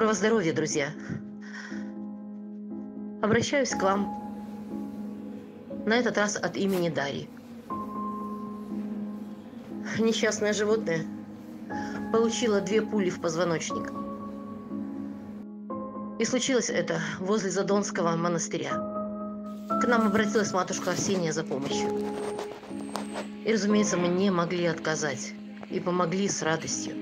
Доброго здоровья, друзья! Обращаюсь к вам на этот раз от имени Дарьи. Несчастное животное получило 2 пули в позвоночник. И случилось это возле Задонского монастыря. К нам обратилась матушка Арсения за помощью. И, разумеется, мы не могли отказать. И помогли с радостью.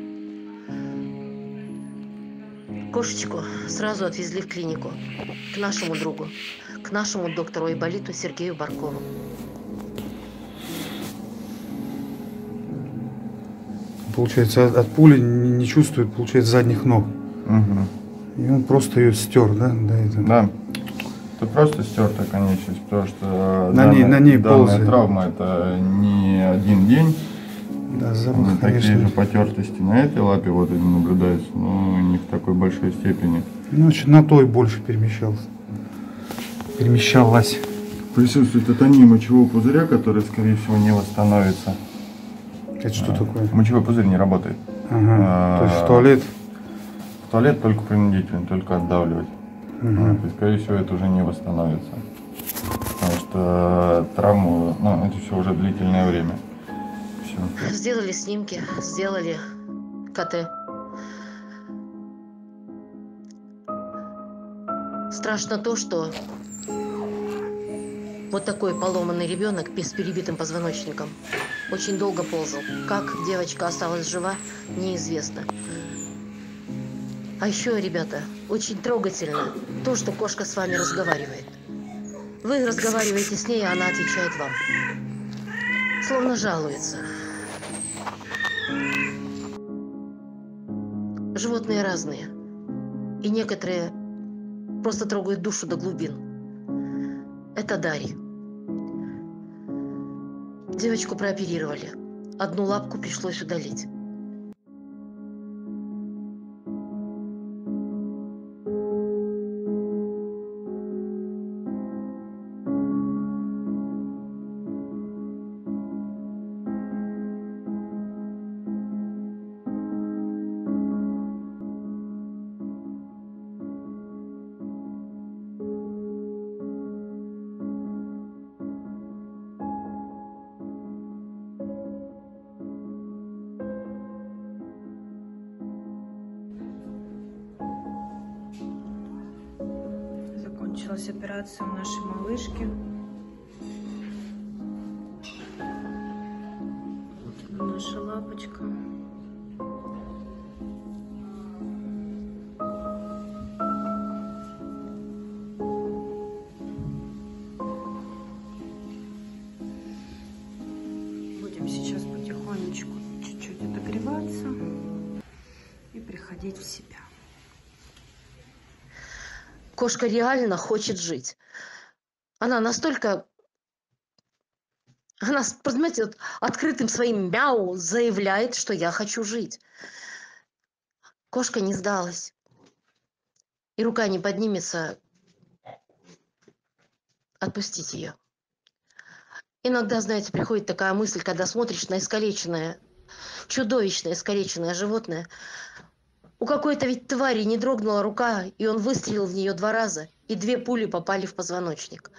Кошечку сразу отвезли в клинику. К нашему другу. К нашему доктору Айболиту Сергею Баркову. Получается, от пули не чувствует, получается, задних ног. Угу. И он просто ее стер, да? Да. Это просто стертая конечность, потому что на ней данная травма это не один день. Да, запах, такие же потертости на этой лапе вот они наблюдаются, но не в такой большой степени. Значит, на той больше перемещалась. Присутствует тотемия мочевого пузыря, который, скорее всего, не восстановится. Это что такое? Мочевой пузырь не работает. Ага. То есть в туалет? В туалет только принудительно, только отдавливать. Угу. И, скорее всего, это уже не восстановится. Потому что травму, это все уже длительное время. Все. Сделали снимки, сделали КТ. Страшно то, что вот такой поломанный ребенок с перебитым позвоночником очень долго ползал. Как девочка осталась жива, неизвестно. А еще, ребята, очень трогательно то, что кошка с вами разговаривает. Вы разговариваете с ней, а она отвечает вам. Словно жалуется. Животные разные. И некоторые просто трогают душу до глубин. Это Дарья. Девочку прооперировали. Одну лапку пришлось удалить. Закончилась операция у нашей малышки. Вот она, наша лапочка. Будем сейчас потихонечку чуть-чуть отогреваться и приходить в себя. Кошка реально хочет жить. Она настолько... Она, понимаете, вот открытым своим мяу заявляет, что я хочу жить. Кошка не сдалась. И рука не поднимется отпустить ее. Иногда, знаете, приходит такая мысль, когда смотришь на искалеченное, чудовищное искалеченное животное. У какой-то ведь твари не дрогнула рука, и он выстрелил в нее 2 раза, и 2 пули попали в позвоночник.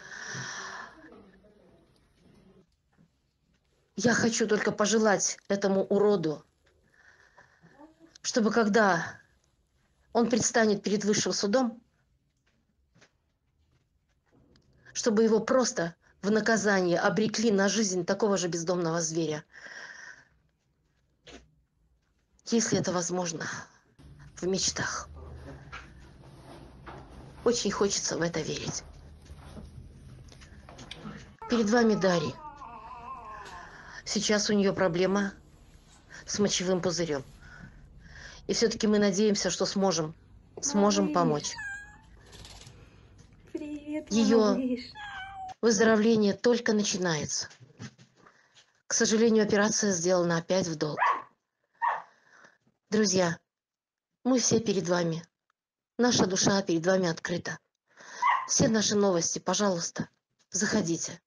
Я хочу только пожелать этому уроду, чтобы когда он предстанет перед высшим судом, чтобы его просто в наказание обрекли на жизнь такого же бездомного зверя. Если это возможно, в мечтах. Очень хочется в это верить. Перед вами Дарья. Сейчас у нее проблема с мочевым пузырем. И все-таки мы надеемся, что сможем помочь. Привет, Ее выздоровление только начинается. К сожалению, операция сделана опять в долг. Друзья, мы все перед вами. Наша душа перед вами открыта. Все наши новости, пожалуйста, заходите.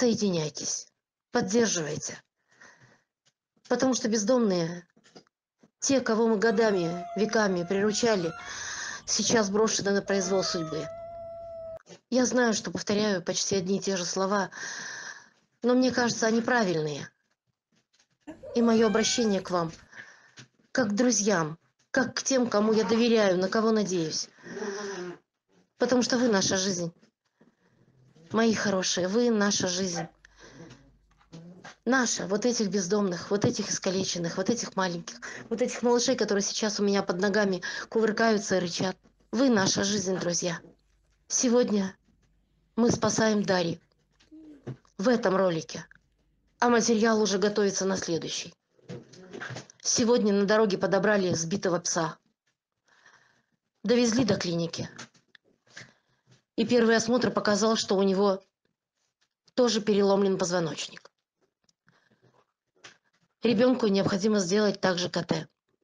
Присоединяйтесь. Поддерживайте. Потому что бездомные Те, кого мы годами, веками приручали, сейчас брошены на произвол судьбы. Я знаю, что повторяю почти одни и те же слова, но мне кажется, они правильные. И мое обращение к вам, как к друзьям, как к тем, кому я доверяю, на кого надеюсь. Потому что вы наша жизнь. Мои хорошие, вы наша жизнь. Наша, вот этих бездомных, вот этих искалеченных, вот этих маленьких, вот этих малышей, которые сейчас у меня под ногами кувыркаются и рычат. Вы наша жизнь, друзья. Сегодня мы спасаем Дарью в этом ролике, а материал уже готовится на следующий. Сегодня на дороге подобрали сбитого пса. Довезли до клиники. И первый осмотр показал, что у него тоже переломлен позвоночник. Ребенку необходимо сделать также КТ.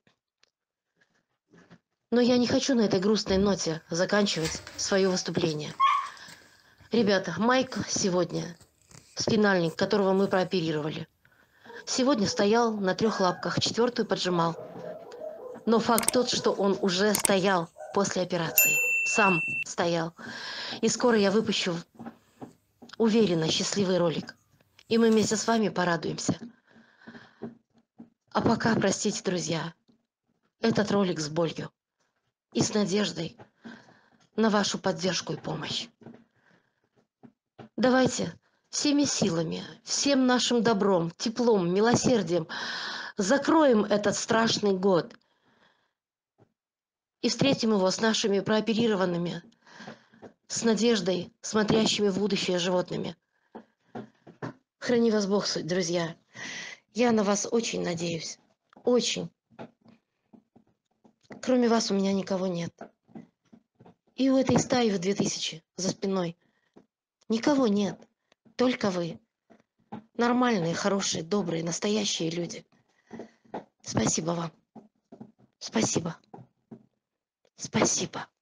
Но я не хочу на этой грустной ноте заканчивать свое выступление. Ребята, Майк сегодня, спинальник, которого мы прооперировали, сегодня стоял на 3 лапках, 4-ю поджимал. Но факт тот, что он уже стоял после операции. Сам стоял. И скоро я выпущу, уверенно, счастливый ролик. И мы вместе с вами порадуемся. А пока, простите, друзья, этот ролик с болью и с надеждой на вашу поддержку и помощь. Давайте всеми силами, всем нашим добром, теплом, милосердием закроем этот страшный год и встретим его с нашими прооперированными, с надеждой, смотрящими в будущее животными. Храни вас Бог, друзья. Я на вас очень надеюсь. Очень. Кроме вас у меня никого нет. И у этой стаи в 2000 за спиной никого нет. Только вы. Нормальные, хорошие, добрые, настоящие люди. Спасибо вам. Спасибо. Спасибо.